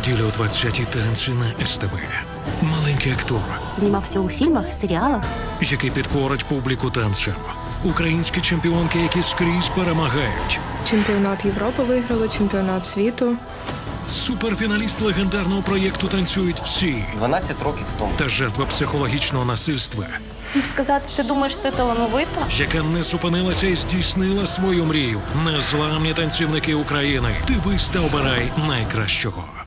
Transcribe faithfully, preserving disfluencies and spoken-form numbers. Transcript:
Щонеділі о двадцятій танці на ес те бе. Маленький актор, Знімався у фільмах, серіалах. який підкорить публіку танцем. Українські чемпіонки, які скрізь перемагають. Чемпіонат Європи виграли, чемпіонат світу. Суперфіналіст легендарного проєкту «Танцюють всі» дванадцять років тому. та жертва психологічного насильства, Міг сказати, ти думаєш, ти талановита? яка не зупинилася і здійснила свою мрію. Незламні танцівники України. Дивись та обирай найкращого.